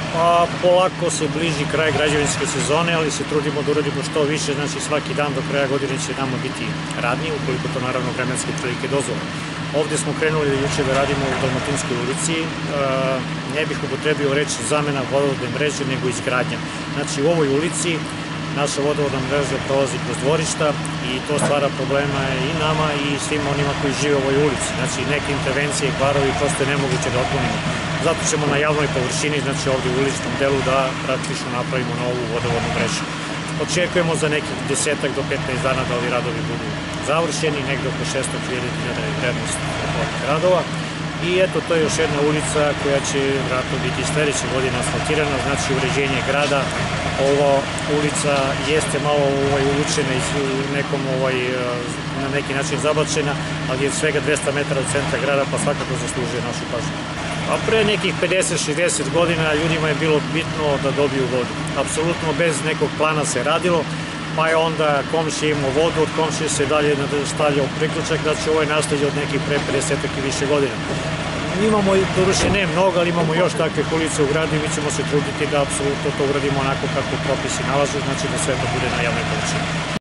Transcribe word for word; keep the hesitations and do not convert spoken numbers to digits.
Pa polako se bliži kraj građevinske sezone, ali se trudimo da uradimo što više, znači svaki dan do kraja godine će nama biti radnije, ukoliko to naravno vremenske prilike dozvole. Ovde smo krenuli juče da radimo u Dalmatinskoj ulici, ne bih upotrebio reč zamena vodovodne mreže, nego izgradnja. Znači u ovoj ulici naša vodovodna mreža prolazi kroz dvorišta i to stvara problema i nama i svima onima koji žive u ovoj ulici. Znači neke intervencije i kvarovi prosto je nemoguće da otklonimo. Zato ćemo na javnoj površini, znači ovde u uličnom delu, da praktično napravimo novu vodovodnu mrežu. Očekujemo za nekih desetak do petnaest dana da ovi radovi budu završeni, negde oko šesto hiljada je vrednost ovih radova. I eto, to je još jedna ulica koja će vratno biti sledeće godine asfaltirana, znači uređenje grada. Ova ulica jeste malo uvučena i nekom na neki način zabačena, ali je svega dvesta metara od centra grada, pa svakako zaslužuje našu pažnju. A pre nekih pedeset šezdeset godina ljudima je bilo bitno da dobiju vodu. Apsolutno bez nekog plana se radilo, pa je onda komšija imao vodu, od komšije se dalje stavljao priključak, znači ovo je nasleđe od nekih pre pedeset i više godina. Imamo, doduše ne mnogo, ali imamo još takve ulice u gradu i mi ćemo se truditi da apsolutno to uradimo onako kako propisi nalažu, znači da sve to bude na javnoj površini.